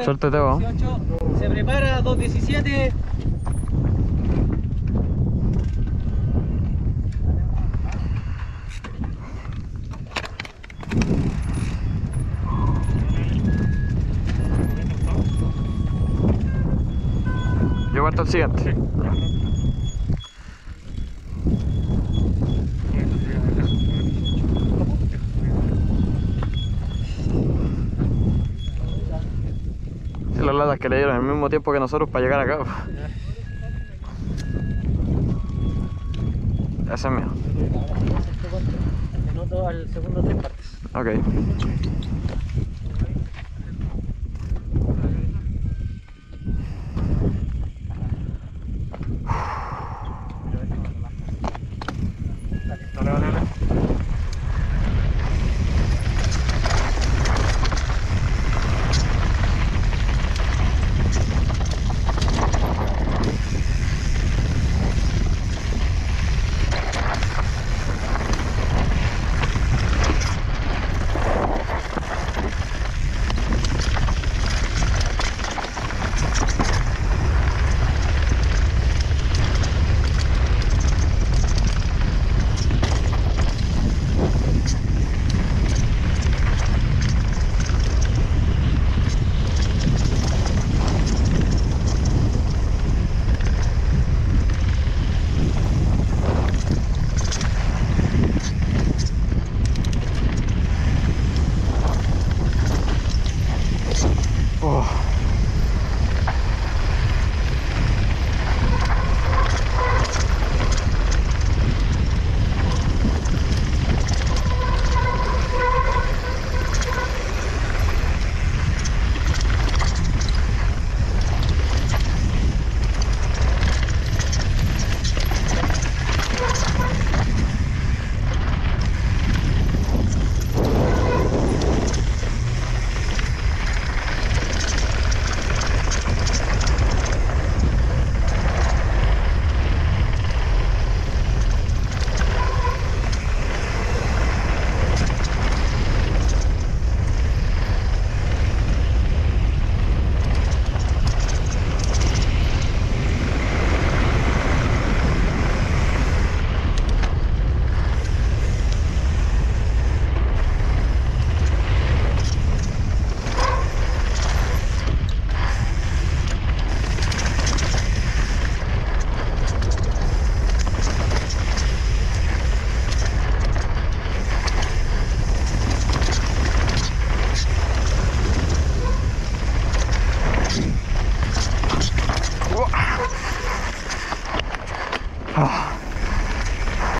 Suéltate vos. 18. Se prepara, 217. Yo parto el siguiente. Sí, las latas que le dieron el mismo tiempo que nosotros para llegar acá. Ese es mío. Anoto al segundo 3 partes. Ok. Ah.